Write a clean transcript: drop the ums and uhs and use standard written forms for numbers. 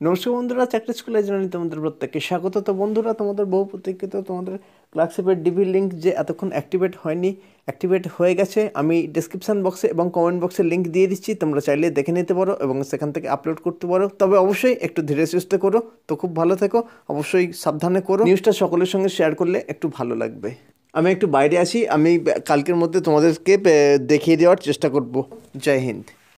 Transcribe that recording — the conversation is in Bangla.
নমস্কার বন্ধুরা, চাকরি স্কুলে জানাই তোমাদের প্রত্যেককে স্বাগত। তো বন্ধুরা, তোমাদের বহু প্রতীক্ষিত তোমাদের ক্লাসেপের ডিবি লিঙ্ক যে এতক্ষণ অ্যাক্টিভেট হয়নি, অ্যাক্টিভেট হয়ে গেছে। আমি ডিসক্রিপশান বক্সে এবং কমেন্ট বক্সে লিঙ্ক দিয়ে দিচ্ছি, তোমরা চাইলে দেখে নিতে পারো এবং সেখান থেকে আপলোড করতে পারো। তবে অবশ্যই একটু ধীরে সুস্থে করো। তো খুব ভালো থেকো, অবশ্যই সাবধানে করো। নিউজটা সকলের সঙ্গে শেয়ার করলে একটু ভালো লাগবে। আমি একটু বাইরে আছি, আমি কালকের মধ্যে তোমাদেরকে দেখিয়ে দেওয়ার চেষ্টা করব। জয় হিন্দ।